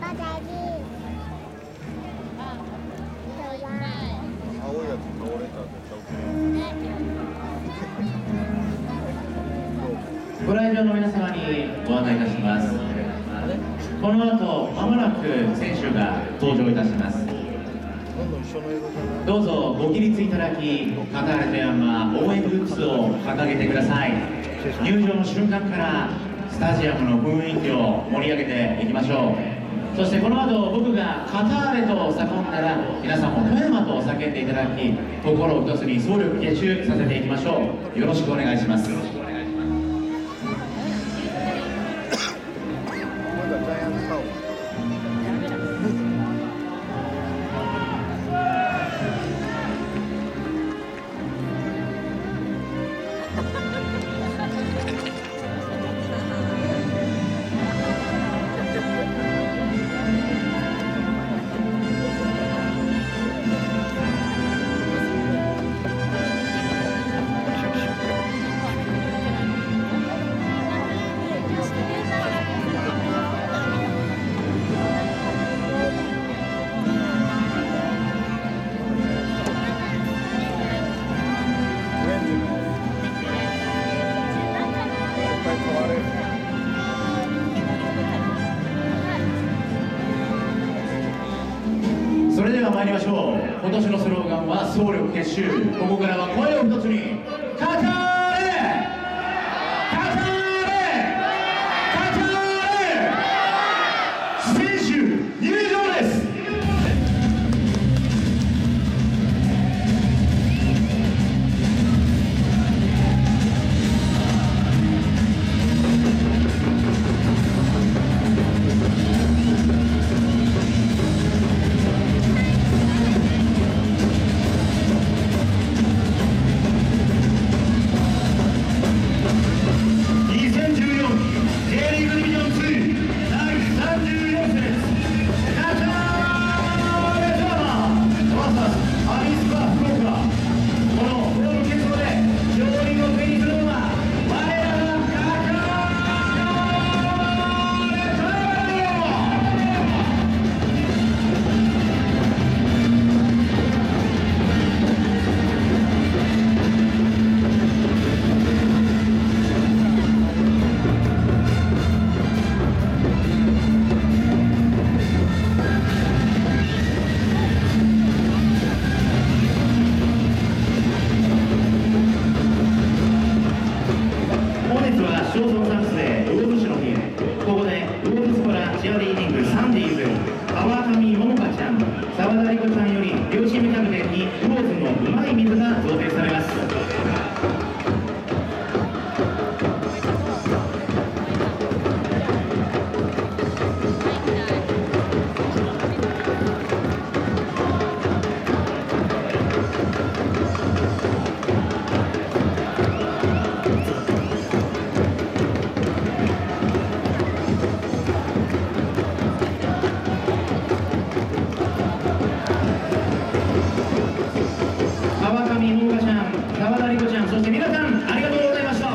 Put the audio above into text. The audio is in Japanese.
青いやつ倒れたら絶対ご来場の皆様にご案内いたします。この後まもなく選手が登場いたします。どうぞご起立いただき、カタールとヤンマー応援グッズを掲げてください。入場の瞬間からスタジアムの雰囲気を盛り上げていきましょう。そしてこの後僕がカターレと叫んだら、皆さんも富山と叫んでいただき、心を一つに総力結集させていきましょう。よろしくお願いします。それでは参りましょう。今年のスローガンは総力結集。ここからは声を一つに、カターレカターレカターレ、選手入場です。ショートサムスで魚津市の日、ここで魚津スコラチアリーディングサンディーズ、川上桃香ちゃん、沢田理子ちゃんより両チームキャプテンに魚津のうまい水が贈呈されます。川上桃香ちゃん、沢田理子ちゃん、そして皆さんありがとうございました。